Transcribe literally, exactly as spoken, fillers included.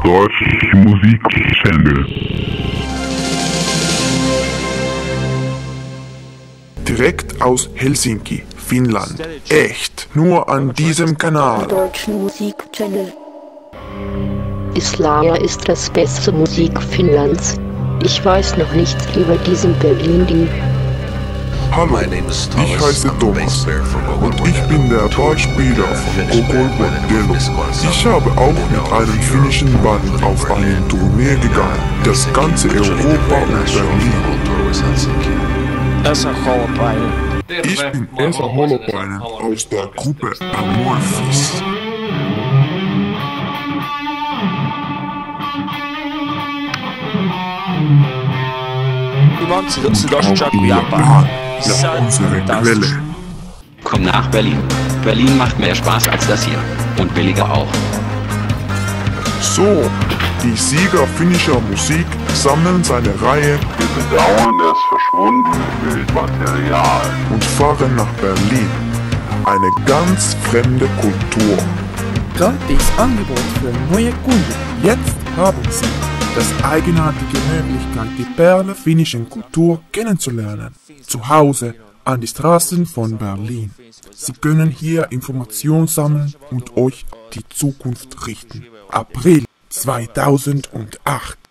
Deutsche Musik Channel. Direkt aus Helsinki, Finnland. Echt, nur an diesem Kanal. Deutschen Musik Channel. Islaia ist das beste Musik Finnlands. Ich weiß noch nichts über diesen Berlin-Ding. Hallo, ich heiße Thomas und ich bin der Ballspieler von Gogol Bordello. Ich habe auch mit einem finnischen Band auf eine Tournee gegangen, das ganze Europa und Berlin. Esa Holopainen. Ich bin Esa Holopainen aus der Gruppe Amorphis. Du meinst, sie das Auch Jack ihr Japan. Plan nach unserer Quelle. Komm nach Berlin. Berlin macht mehr Spaß als das hier. Und billiger auch. So, die Sieger finnischer Musik sammeln seine Reihe Wir bedauern das verschwundene Bildmaterial. und fahren nach Berlin. Eine ganz fremde Kultur. Gratis Angebot für neue Kunden. Jetzt haben Sie das eigenartige Möglichkeit, die Perle finnischen Kultur kennenzulernen. Zu Hause an die Straßen von Berlin. Sie können hier Informationen sammeln und euch die Zukunft richten. April zweitausendacht.